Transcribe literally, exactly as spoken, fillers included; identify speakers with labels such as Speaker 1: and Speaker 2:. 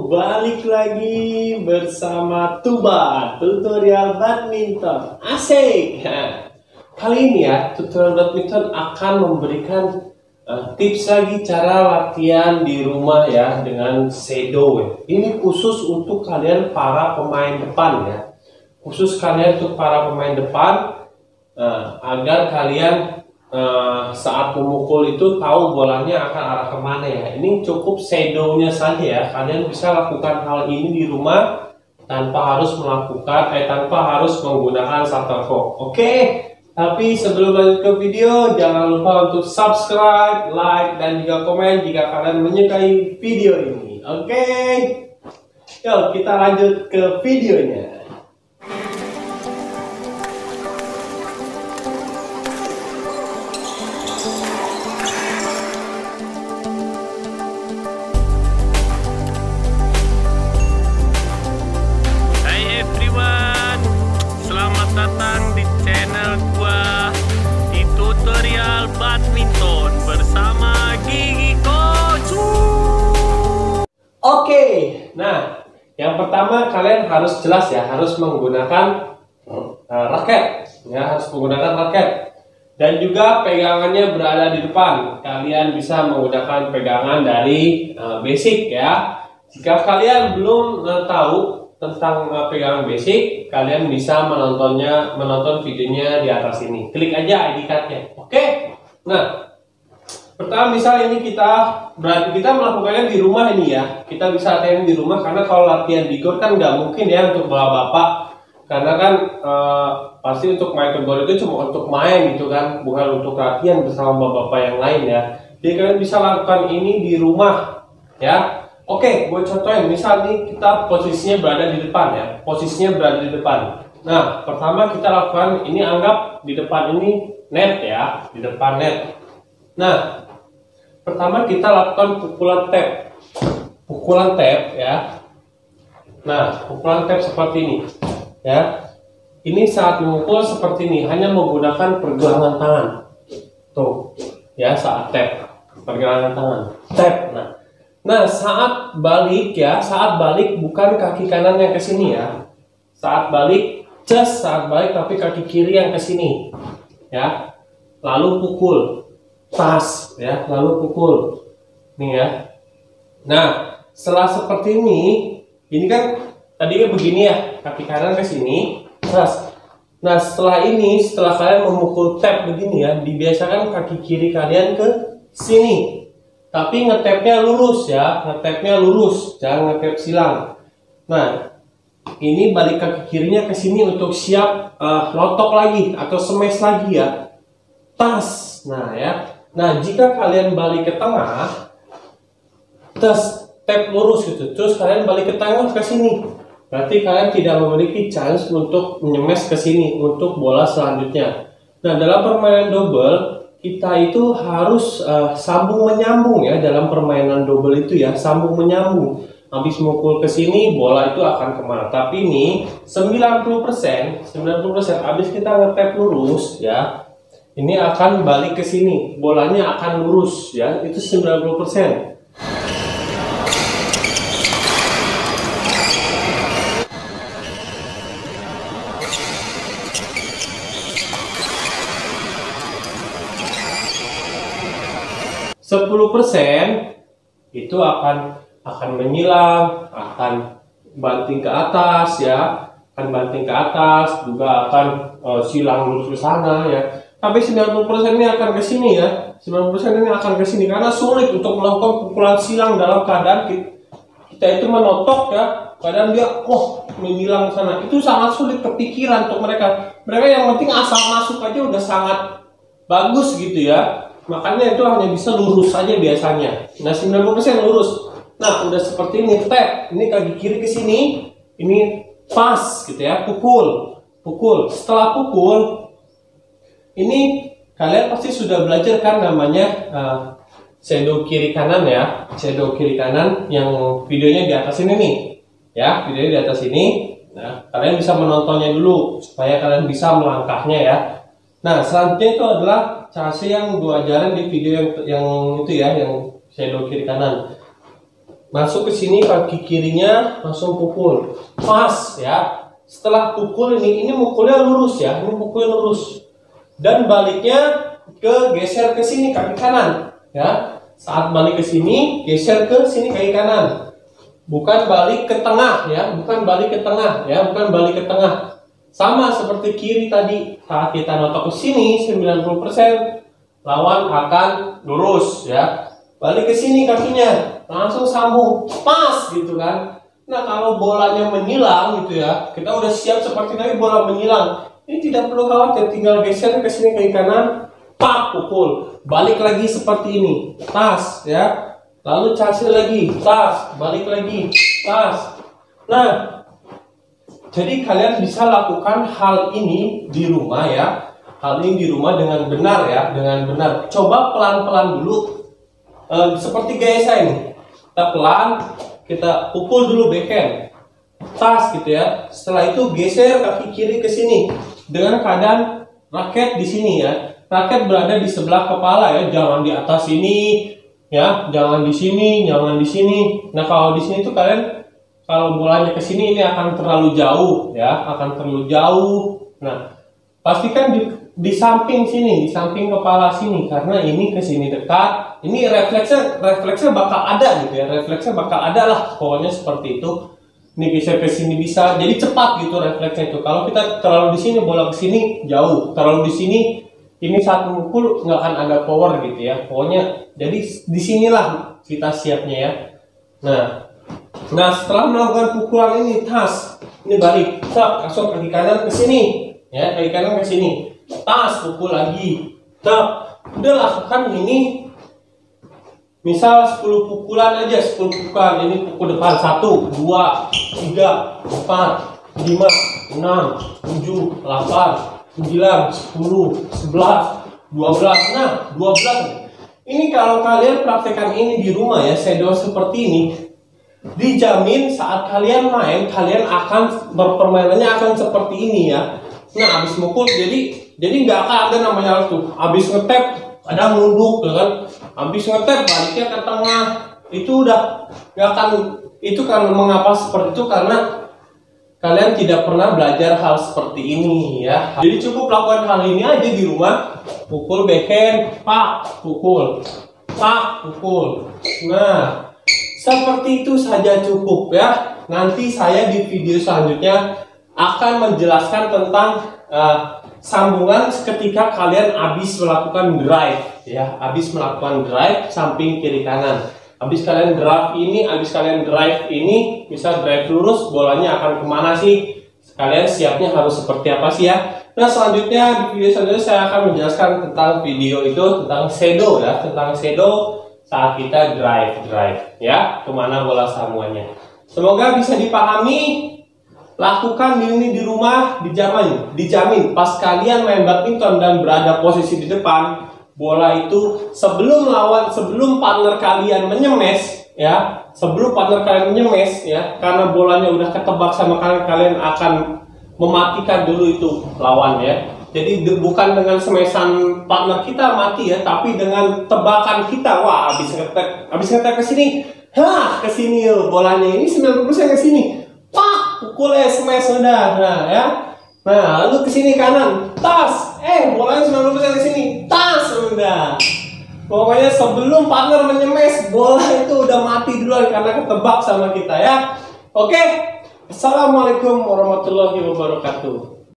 Speaker 1: balik lagi bersama Tuba tutorial badminton. Asik. Nah, kali ini ya tutorial badminton akan memberikan uh, tips lagi cara latihan di rumah ya dengan shadow. Ini khusus untuk kalian para pemain depan ya. Khusus kalian untuk para pemain depan uh, agar kalian Uh, saat memukul itu tahu bolanya akan arah kemana ya. Ini cukup shadownya saja ya. Kalian bisa lakukan hal ini di rumah tanpa harus melakukan eh tanpa harus menggunakan shuttlecock. Oke, okay? Tapi sebelum lanjut ke video, jangan lupa untuk subscribe, like, dan juga komen jika kalian menyukai video ini. Oke, okay? Yuk kita lanjut ke videonya.
Speaker 2: Datang di channel gua di tutorial badminton bersama Gigi Coach.
Speaker 1: Oke, nah yang pertama kalian harus jelas ya, harus menggunakan uh, raket ya, harus menggunakan raket dan juga pegangannya berada di depan. Kalian bisa menggunakan pegangan dari uh, basic ya. Jika kalian belum uh, tahu tentang uh, pegangan basic, kalian bisa menontonnya menonton videonya di atas ini. Klik aja I D cardnya. Oke. Nah, pertama misal ini kita berarti kita melakukannya di rumah ini ya. Kita bisa latihan di rumah karena kalau latihan di gor kan nggak mungkin ya untuk bapak-bapak. Karena kan uh, pasti untuk main ke gor itu cuma untuk main gitu kan, bukan untuk latihan bersama bapak-bapak yang lain ya. Jadi kalian bisa lakukan ini di rumah ya. Oke, gue contohin. Misal nih kita posisinya berada di depan ya. Posisinya berada di depan. Nah, pertama kita lakukan ini, anggap di depan ini net ya, di depan net. Nah, pertama kita lakukan pukulan tap. Pukulan tap ya. Nah, pukulan tap seperti ini ya. Ini saat memukul seperti ini, hanya menggunakan pergelangan tangan. Tuh, ya saat tap, pergelangan tangan. Tap. Nah, Nah, saat balik ya, saat balik bukan kaki kanan yang ke sini ya. Saat balik, just saat balik tapi kaki kiri yang ke sini. Ya. Lalu pukul. Tas ya, lalu pukul. Nih ya. Nah, setelah seperti ini, ini kan tadi kan begini ya, kaki kanan ke sini. Terus nah, setelah ini, setelah kalian memukul tap begini ya, dibiasakan kaki kiri kalian ke sini. Tapi ngetapnya lurus ya, ngetapnya lurus, jangan ngetap silang. Nah, ini balik kaki kirinya ke sini untuk siap uh, lotok lagi atau smash lagi ya. Tas. Nah ya. Nah, jika kalian balik ke tengah, tes tap lurus gitu. Terus kalian balik ke tengah ke sini. Berarti kalian tidak memiliki chance untuk menyemes ke sini untuk bola selanjutnya. Nah, dalam permainan double kita itu harus uh, sambung menyambung ya, dalam permainan double itu ya, sambung menyambung. Habis mukul ke sini, bola itu akan kemana? Tapi ini sembilan puluh persen, sembilan puluh persen habis kita ngetap lurus ya, ini akan balik ke sini, bolanya akan lurus ya, itu sembilan puluh persen. sepuluh persen itu akan akan menyilang, akan banting ke atas ya, akan banting ke atas, juga akan uh, silang lurus ke sana ya. Tapi sembilan puluh persen ini akan ke sini ya. sembilan puluh persen ini akan ke sini karena sulit untuk melakukan pukulan silang dalam keadaan kita, kita itu menotok ya. Keadaan dia oh menyilang ke sana. Itu sangat sulit kepikiran untuk mereka. Mereka yang penting asal masuk aja udah sangat bagus gitu ya. Makanya itu hanya bisa lurus saja biasanya. Nah, sembilan puluh persen lurus. Nah, udah seperti ini tap. Ini kaki kiri ke sini, ini pas gitu ya, pukul. Pukul. Setelah pukul, ini kalian pasti sudah belajar kan namanya uh, shadow kiri kanan ya. Shadow kiri kanan yang videonya di atas ini nih. Ya, videonya di atas ini. Nah, kalian bisa menontonnya dulu supaya kalian bisa melangkahnya ya. Nah, selanjutnya itu adalah cara yang gue ajarin di video yang, yang itu ya, yang shadow kiri kanan. masuk ke sini kaki kirinya langsung pukul. Pas ya. Setelah pukul ini, ini mukulnya lurus ya, ini mukulnya lurus. Dan baliknya ke geser ke sini kaki kanan ya. Saat balik ke sini, geser ke sini kaki kanan. Bukan balik ke tengah ya, bukan balik ke tengah ya, bukan balik ke tengah. Sama seperti kiri tadi, saat kita notok ke sini sembilan puluh persen lawan akan lurus ya. Balik ke sini kakinya, langsung sambung, pas gitu kan. Nah kalau bolanya menyilang gitu ya, kita udah siap seperti tadi bola menyilang. Ini tidak perlu khawatir, tinggal geser ke sini kaki kanan, pak pukul, balik lagi seperti ini, tas ya. Lalu cari lagi, tas, balik lagi, tas. Nah, jadi kalian bisa lakukan hal ini di rumah ya, hal ini di rumah dengan benar ya, dengan benar. Coba pelan-pelan dulu, e, seperti gaya saya ini, kita pelan. Kita pukul dulu backhand, tas gitu ya. Setelah itu geser kaki kiri ke sini dengan keadaan raket di sini ya. Raket berada di sebelah kepala ya, jangan di atas ini ya, jangan di sini, jangan di sini. Nah kalau di sini tuh kalian kalau bolanya ke sini ini akan terlalu jauh ya, akan terlalu jauh. Nah pastikan di, di samping sini, di samping kepala sini, karena ini ke sini dekat. Ini refleksnya, refleksnya bakal ada gitu ya, refleksnya bakal ada lah, pokoknya seperti itu. Ini geser ke sini bisa, jadi cepat gitu refleksnya itu. Kalau kita terlalu di sini, bola ke sini jauh, terlalu di sini, ini saat memukul nggak akan ada power gitu ya. Pokoknya, jadi disinilah kita siapnya ya. Nah, nah setelah melakukan pukulan ini tas, ini balik, tak langsung kaki kanan ke sini, ya kaki kanan ke sini, tas pukul lagi, tak udah lakukan ini. Misal sepuluh pukulan aja, sepuluh pukulan. Ini pukul depan satu, dua, tiga, empat, lima, enam, tujuh, delapan, sembilan, sepuluh, sebelas, dua belas. Nah, dua belas. Ini kalau kalian praktekkan ini di rumah ya, shadow seperti ini, dijamin saat kalian main, kalian akan berpermainannya akan seperti ini ya. Nah, habis mukul, jadi jadi nggak akan ada namanya tuh, habis ngetep kadang nunduk ya kan, habis ngetep baliknya ke tengah, itu udah nggak akan. Itu kan mengapa seperti itu, karena kalian tidak pernah belajar hal seperti ini ya. Jadi cukup lakukan hal ini aja di rumah, pukul backhand, pak pukul, pak pukul. Nah seperti itu saja cukup ya. Nanti saya di video selanjutnya akan menjelaskan tentang uh, sambungan ketika kalian habis melakukan drive ya, habis melakukan drive samping kiri kanan. Habis kalian drive ini, habis kalian drive ini, bisa drive lurus, bolanya akan kemana sih? Kalian siapnya harus seperti apa sih ya? Nah selanjutnya di video selanjutnya saya akan menjelaskan tentang video itu tentang shadow ya, tentang shadow saat kita drive drive ya, kemana bola sambungannya. Semoga bisa dipahami. Lakukan ini di rumah, dijamin, dijamin pas kalian main badminton dan berada posisi di depan, bola itu sebelum lawan, sebelum partner kalian menyemes ya, sebelum partner kalian menyemes ya, karena bolanya udah ketebak sama kalian, kalian akan mematikan dulu itu lawan ya. Jadi bukan dengan semesan partner kita mati ya, tapi dengan tebakan kita. Wah, habis ngetek, habis ngetek ke sini, hah, ke sini bolanya ini sembilan puluh persen ke sini. Pak, pukul es smash sudah. Nah, ya. Nah, lalu ke sini kanan, tas. Eh, bolanya sembilan puluh persen ke sini. Tas sudah. Pokoknya sebelum partner menyemes, bola itu udah mati duluan karena ketebak sama kita ya. Oke. Assalamualaikum warahmatullahi wabarakatuh.